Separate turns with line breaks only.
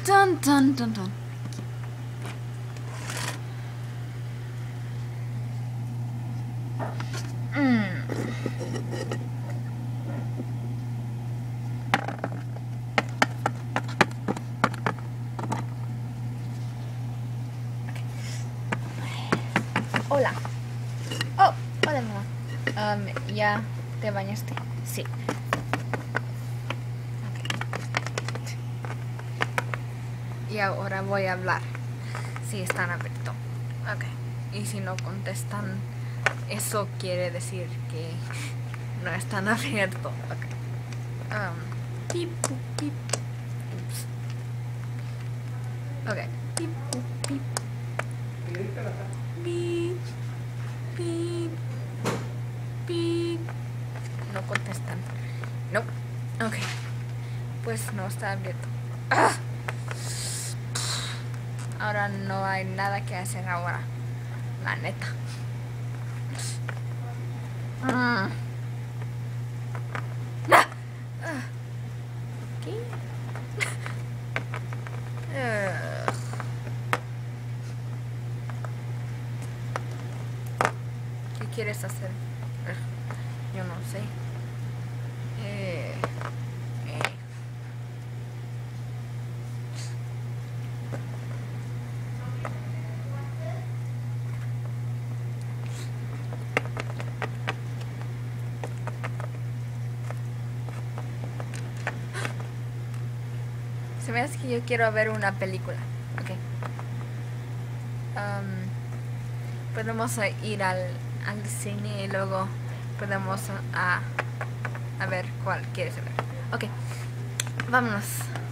Tan, tan, tan, tan. Hola. Oh, hola, mamá. ¿Ya te bañaste? Sí. Y ahora voy a hablar. Si están abiertos. Ok. Y si no contestan, eso quiere decir que no están abiertos. Ok. Pip, pip. Ups. Ok. Pip, pip. Pip, pip, pip. No contestan. No. Ok. Pues no está abierto. ¡Ah! Ahora no hay nada que hacer ahora. La neta. ¿Qué? ¿Qué quieres hacer? Yo no sé. Se me hace que yo quiero ver una película. Ok. Podemos ir al cine y luego podemos a ver cuál quieres ver. Ok. Vámonos.